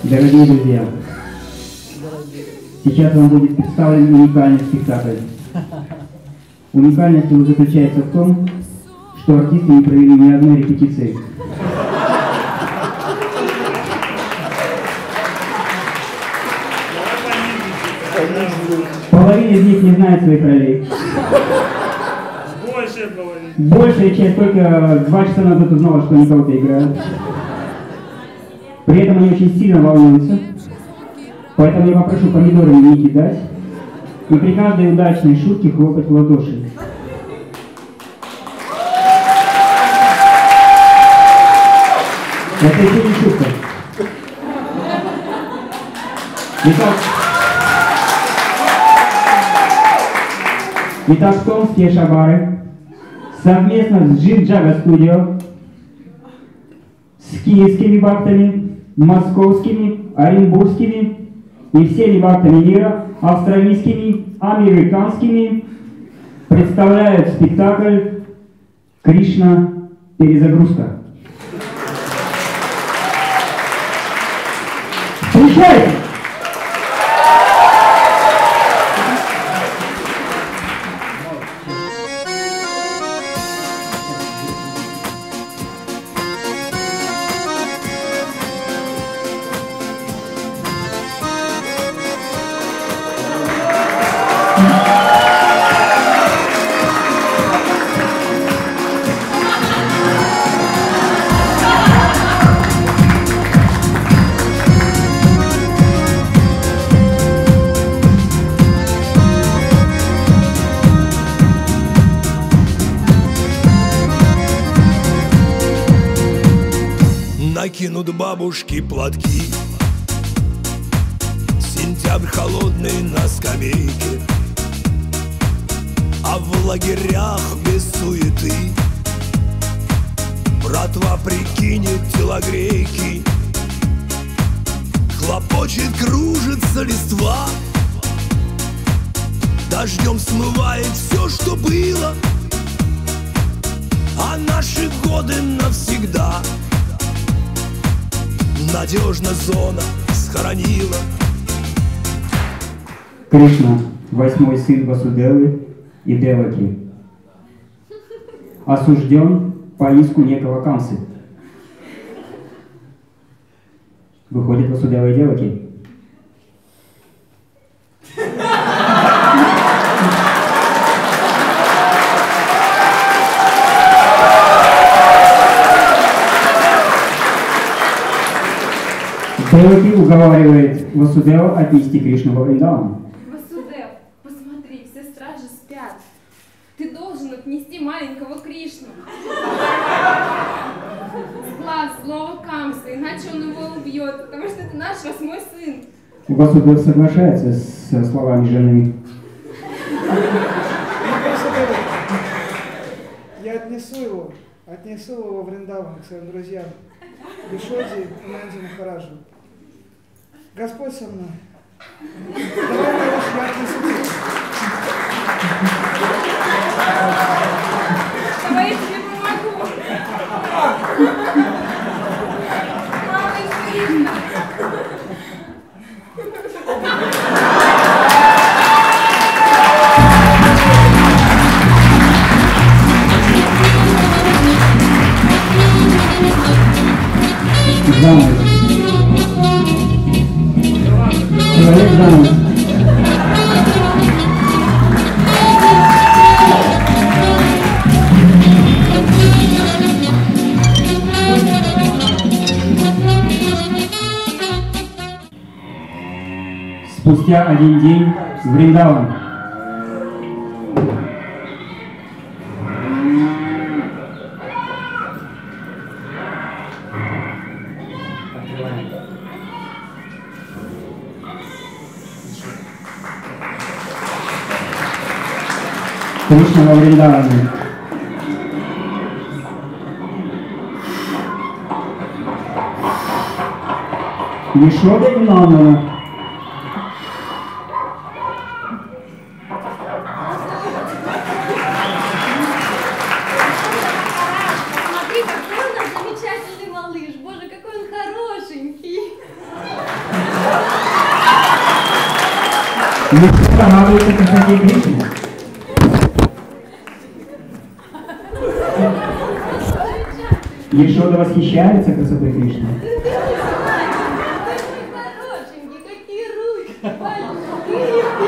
Дорогие друзья, сейчас вам будет представлен уникальный спектакль. Уникальность его заключается в том, что артисты не провели ни одной репетиции. Половина из них не знает своих ролей. Большая часть только 2 часа назад узнала, что они кого-то играют. При этом они очень сильно волнуются. Поэтому я попрошу помидоры не кидать. И при каждой удачной шутке хлопать в ладоши. Это еще не шутка. Итак, томские шабары совместно с Джин Джага Студио, с киевскими вахтами, московскими, оренбургскими и всеми вахтами мира, австралийскими, американскими, представляют спектакль «Кришна. Перезагрузка». Встречайте! Накинут бабушки платки, сентябрь холодный на скамейке, а в лагерях без суеты братва прикинет телогрейки. Хлопочет, кружится листва, дождем смывает все, что было, а наши годы навсегда надежно зона схоронила. Кришна, 8-й сын Васудевы и Деваки, осужден по иску некого Камсы. Выходит Васудева и Деваки. Деваки уговаривает Васудева отнести Кришну во Вриндаван. Васудев, посмотри, все стражи спят. Ты должен отнести маленького Кришну. С глаз злого Камса, иначе он его убьет, потому что это наш 8-й сын. Васудев соглашается с словами жены. Я отнесу его во Вриндаван к своим друзьям, Бишоди и Нанди Махараджу. Господь со мной. Давай, малыш, я отнесу тебя. Давай я тебе помогу. Малыш Кришна. Занавес. Человек занавес. Спустя 1 день в Вриндаван. Кришна во Вриндаване. Ешода и Нандана. Смотри, какой у нас замечательный малыш. Боже, какой он хорошенький. Ешода радуется красоте Кришны. Ешода восхищается красотой Кришны. Хорошенький, какие ручки, большие.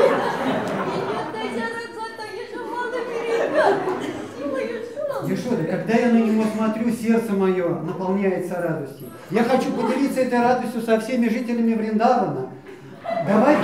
Ешода, когда я на него смотрю, сердце мое наполняется радостью. Я хочу поделиться этой радостью со всеми жителями Вриндавана. Давай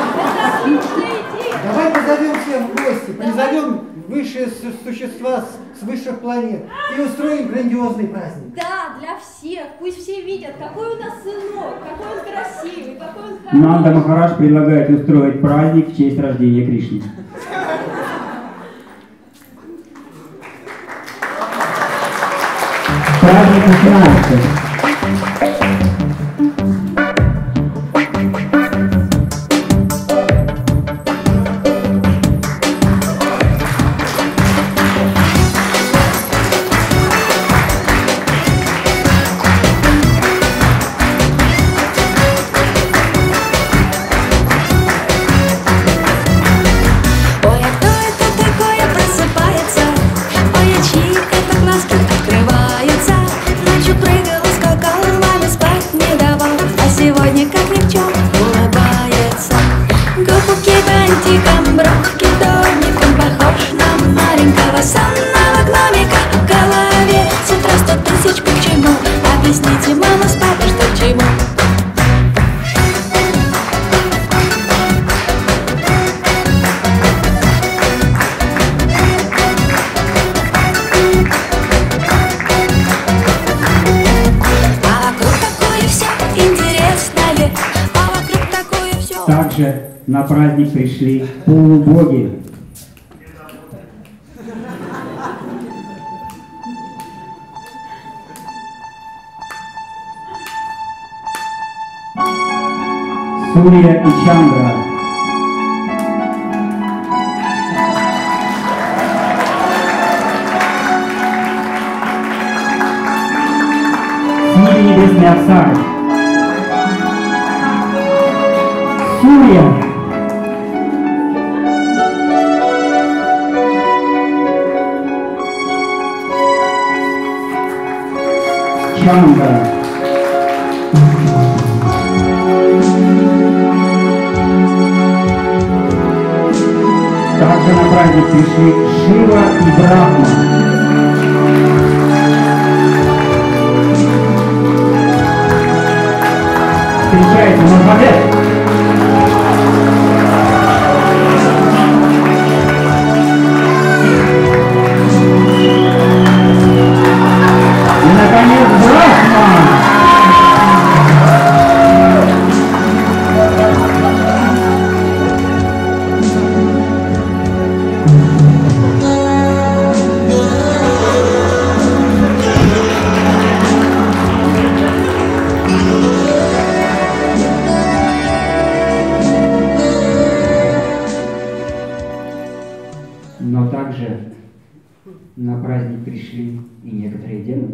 позовем всех в гости, призовем высшие существа с высших планет и устроим грандиозный праздник. Да, для всех. Пусть все видят, какой у нас сынок, какой он красивый, какой он хороший. Нанда Махарадж предлагает устроить праздник в честь рождения Кришны. Праздник начинается. Также на праздник пришли полубоги. Сурья и Чандра. Синий небесный Апсары. Сурья. Чандра. Также на праздник пришли Шива и Брахма. Встречайте, Махадев! И, наконец, Брахма! Но также на праздник пришли и некоторые демоны.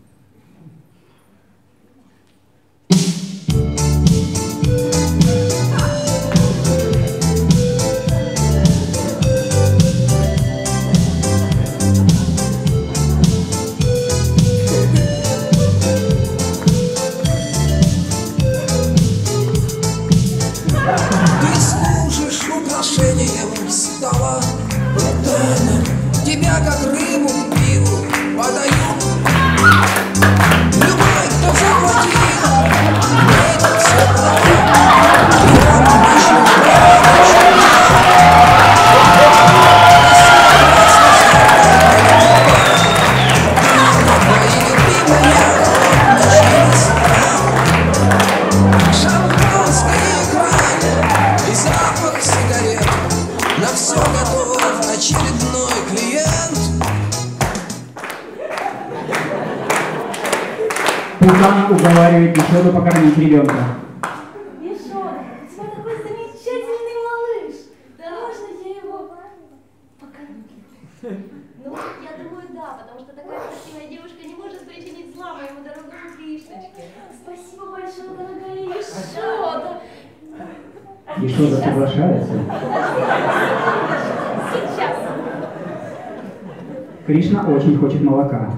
Ты служишь украшением стола, брутально. Тебя как рыбу к пиву подают. Любой, кто захватил, это все права. И вам обычно твои любимые начались шампанское экран и запах сигарет. На все готов очередной клиент. Пукана уговаривает Ешоду покормить ребенка. Ешода, у тебя такой замечательный малыш. Да можно я его покормлю? Ну, я думаю, да, потому что такая красивая девушка не может причинить зла моему дорогому Кришночке. Спасибо большое, дорогая Ешода. Ешода соглашается. Сейчас. Кришна очень хочет молока.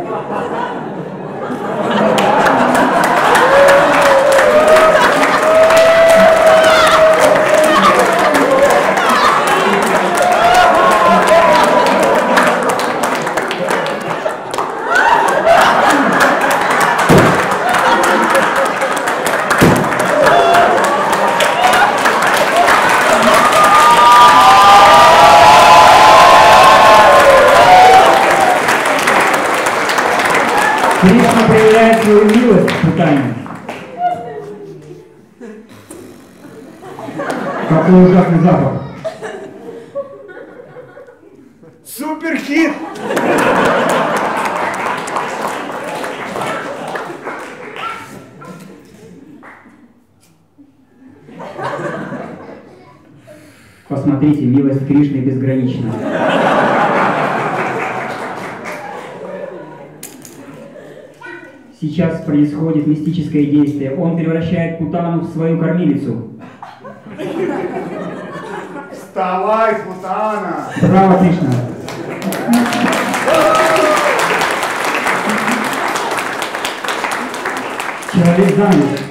Кришна проявляет свою милость в пытании. Какой ужасный запах. Суперхит! Посмотрите, милость Кришны безгранична. Сейчас происходит мистическое действие. Он превращает Путану в свою кормилицу. Вставай, Путана! Браво, Кришна! Человек занят.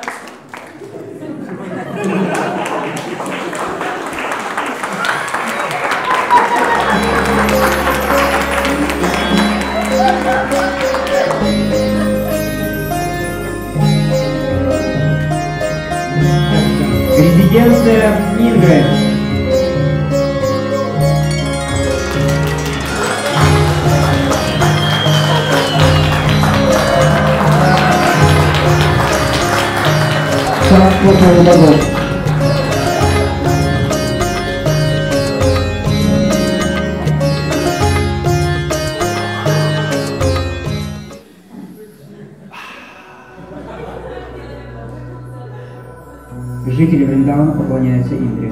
Резиденция Ингрид. Царство полубогов. Жители Вриндавана поклоняются Индре.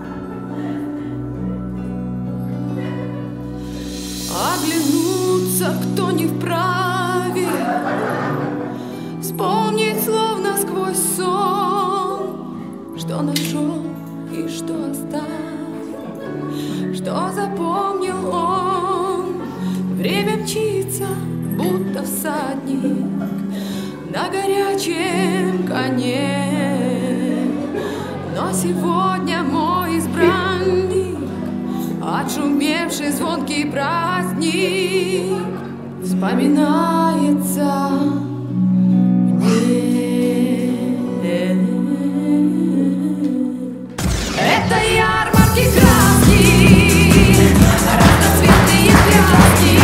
Оглянуться, кто не вправе, вспомнить словно сквозь сон, что нашел и что оставил, что запомнил он. Время мчится, будто всадник на горячем коне. Но сегодня мой избранник, отшумевший звонкий праздник, вспоминается мне. Это ярмарки краски, разноцветные пляски,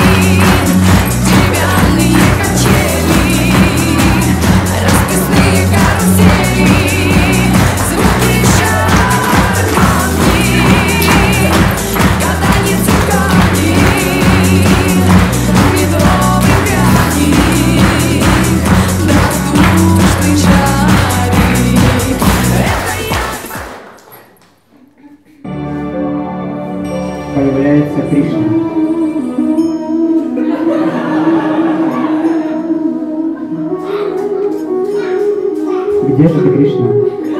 деревянные качели, расписные карусели. Появляется Кришна. Где же ты, Кришна?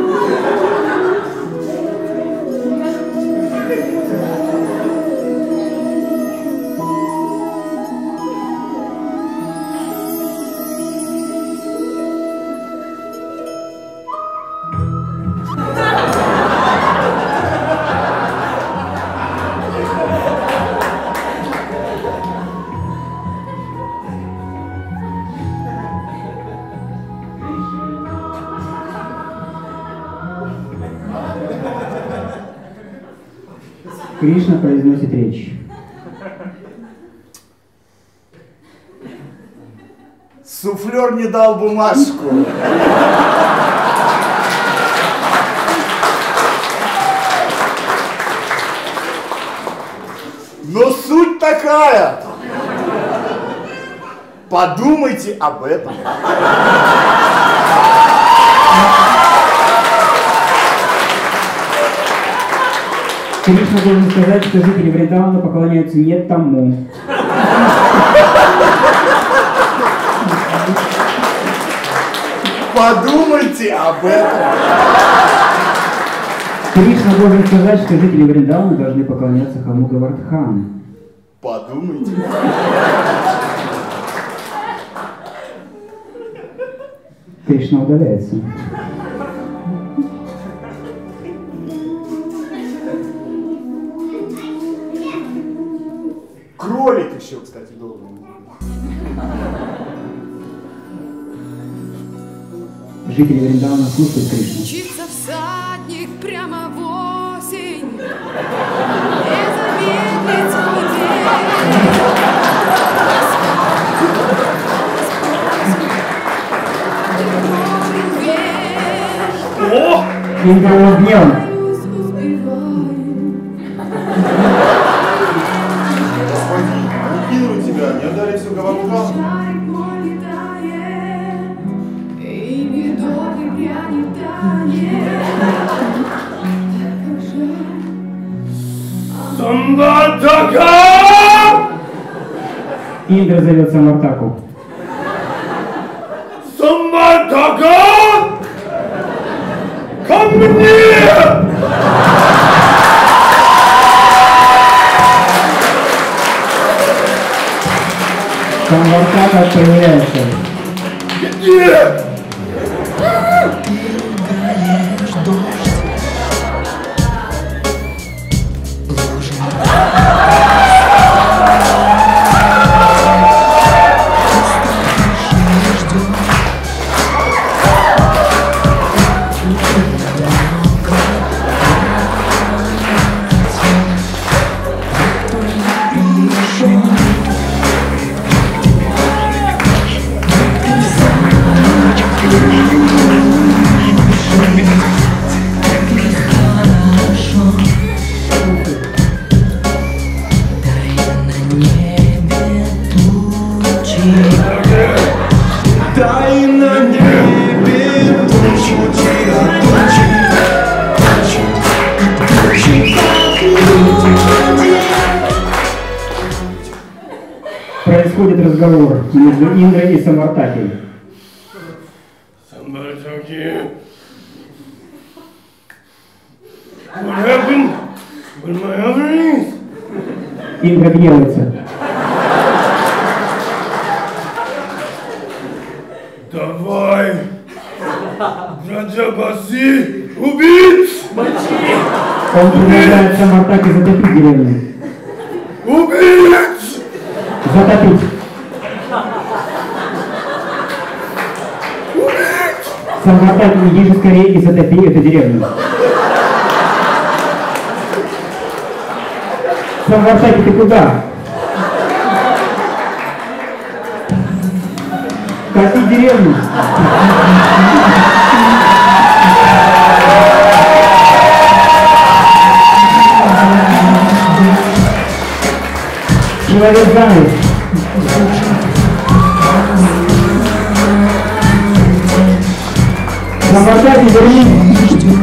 Кришна произносит речь. Суфлер не дал бумажку. Но суть такая. Подумайте об этом. Кришна должен сказать, что жители Вриндавана поклоняются не тому. Подумайте об этом. Кришна должен сказать, что жители Вриндавана должны поклоняться холму Гавардхан. Подумайте. Кришна удаляется. Кролик еще, кстати, должен. Жители Вриндавана слушают Кришну. Мчится всадник прямо в осень, не замедлить свой день. Индра его гневом. Господин, убил тебя, не отдали всю Гавардхан. Самвартака! Индра зовет Самвартаку. Самвартака! Ко мне! Самвартака появляется. Где? Происходит разговор между Индрой и Самвартакой. Самвартаки. What happened with my offerings? Индра гневается. Давай, Раджабаси, убить! Он предлагает Самвартаке затопить деревню. Убить! Затопить. Самвартаке, иди же скорее и затопи эту деревню. Самвартаке, ты куда? Топи деревню. Человек занят. Самвартаке, вернись.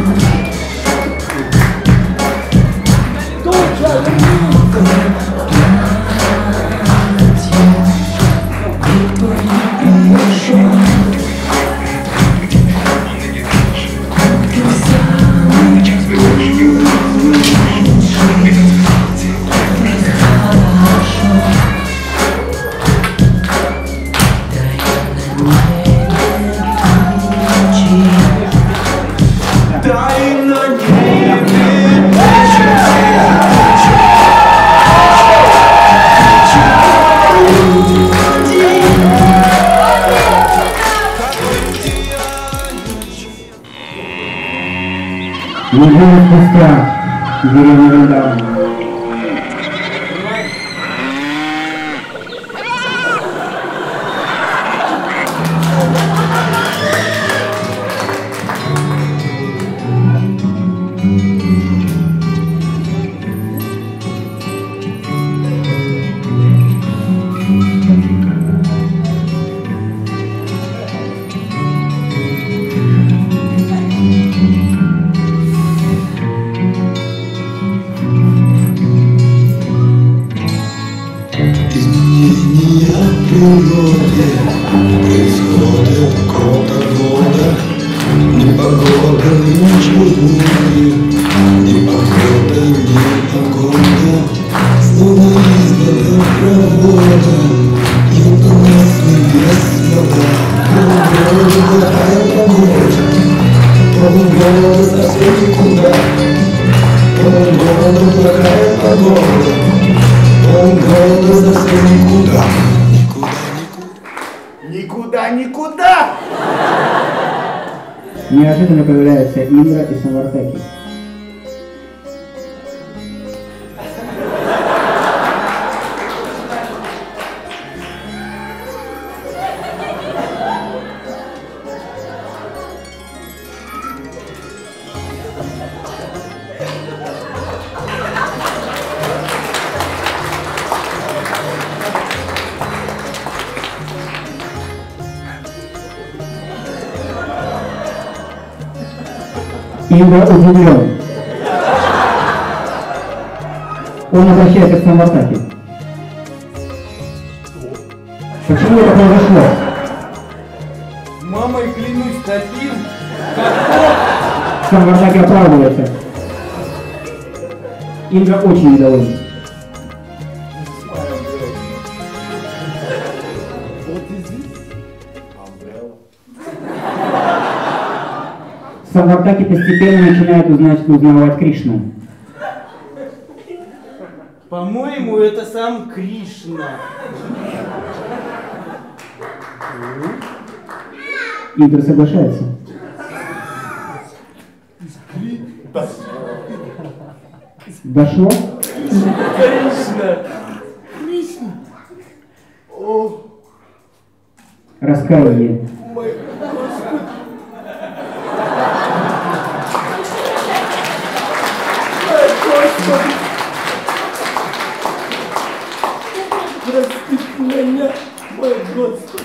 Неделю спустя в деревне Вриндавана. Никуда, никуда! Неожиданно появляются Индра и Самвартаки. Индра удивлен. Он обращается к Самвартаке. Почему это произошло? Мамой клянусь, таким. Самвартаки оправдывается. Индра очень недоволен. Самвартаки постепенно начинает узнавать Кришну. По-моему, это сам Кришна. Индра соглашается. Дошло? Кришна. Раскаяние. Прости меня, мой Господи.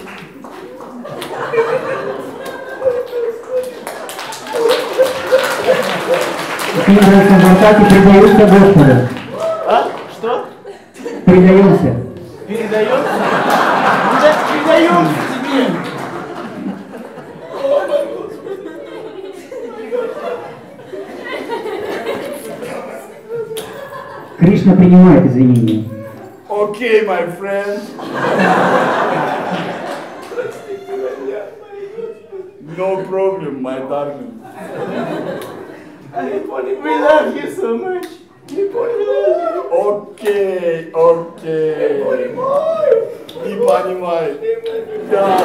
Индра и Самвартаки предаются Господу. А? Что? Предаемся. Передаемся? Сейчас передаемся тебе. Кришна принимает извинения. Okay, my friend. No problem, my darling. We love you so much. Окей, окей. Не понимаю. Да.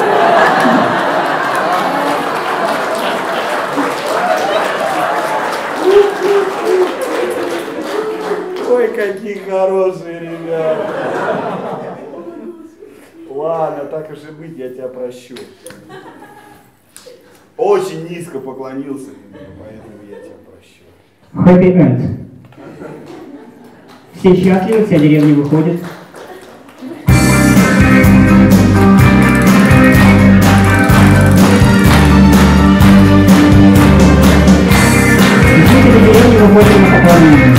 Ой, какие хорошие ребята. Ладно, так уж и быть, я тебя прощу. Очень низко поклонился тебе, поэтому я тебя прощу. Happy end. Все счастливы, вся деревня выходит. Жители деревни выходят на поклонение.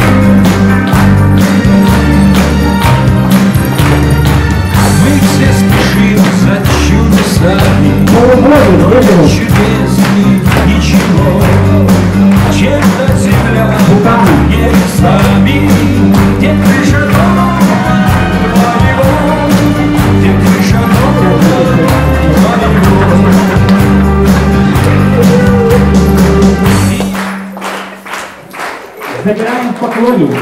Мы все спешим за чудесами, чудесней ничего, чем-то земля, не с нами, где крыша дома твоего, где крыша дома твоего. Забираем в поклоне.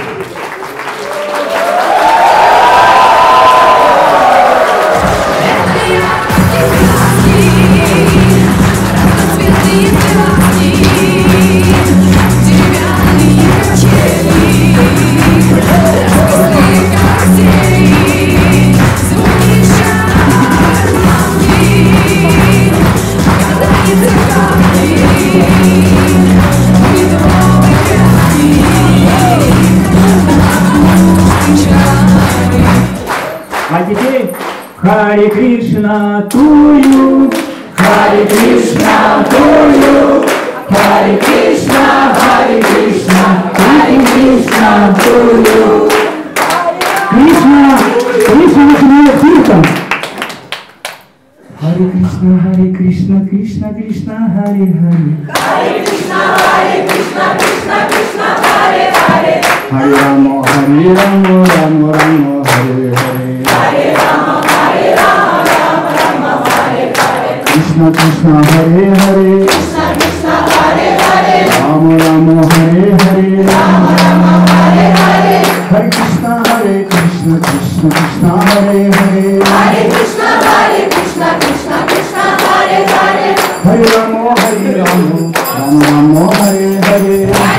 А теперь Харе Кришна тую, Харе Кришна тую, Харе Кришна, Харе Кришна, Харе Кришна тую. Кришна, Кришна начинает тихо. Харе Кришна, Харе Кришна, Кришна, Кришна, Харе Харе. Харе Кришна, Харе Кришна, Кришна, Кришна, Харе Харе. Харе Рамо, Харе Рамо, Рамо Рамо, Харе Харе. Харе Рама, Харе Рама, Рама Рама, Харе Харе. Кришна, Кришна, Харе Харе. Кришна, Кришна, Харе Харе. Рамо, Рамо, Харе Харе. Рама Рама, Харе Харе. Харе Кришна, Кришна, Кришна, Харе Харе. Харе Кришна, Харе Кришна. Krishna, Krishna Krishna, Hare Hare, Hare Ramo, Ramo Ramo, Hare Hare.